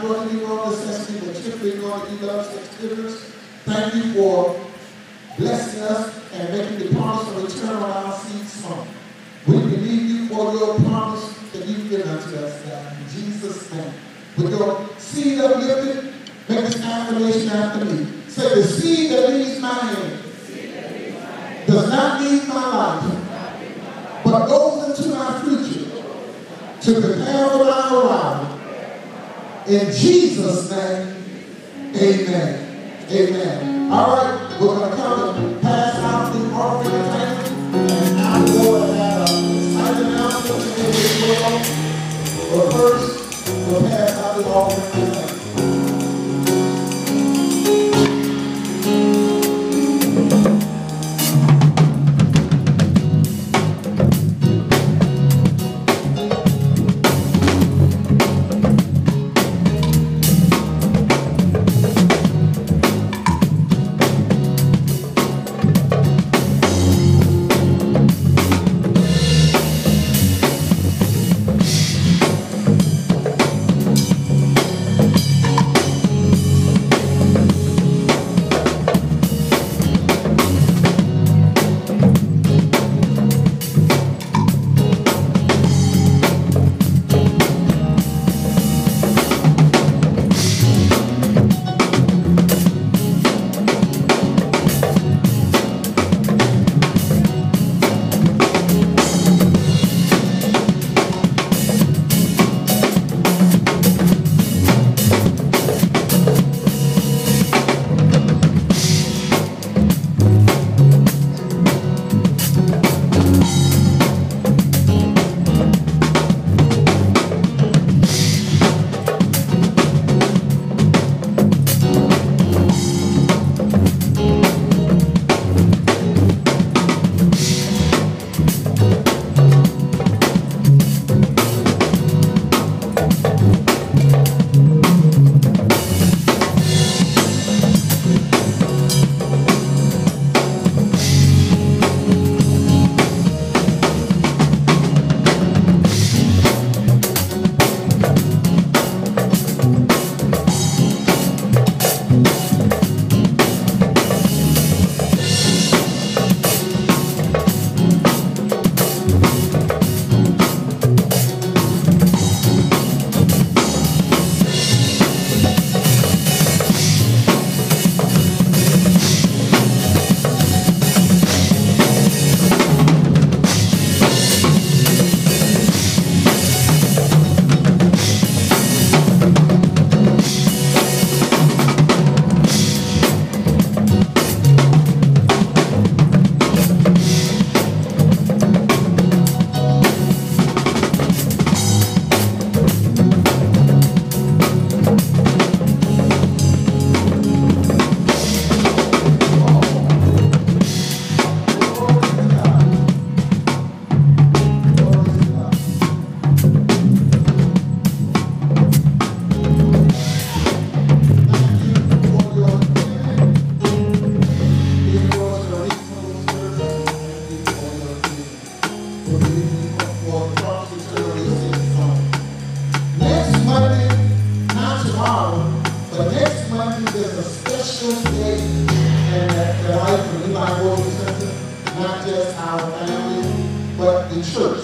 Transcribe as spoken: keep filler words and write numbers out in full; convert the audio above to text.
brought any wrong necessity, but typically going to give us experience. Thank you for blessing us and making the promise of return on our seed sown. We believe you for your promise that you've given unto us, God, in Jesus' name. With your seed uplifted, make this affirmation after me. Say, the seed that leaves my hand does not leave my life, but goes into my future to prepare for my arrival. In Jesus' name, amen. Amen. All right, we're going to come and pass out the offering tank. And now we're going to have an exciting announcement in this world. But first, we'll pass out the offering tank. Not just our family, but the church.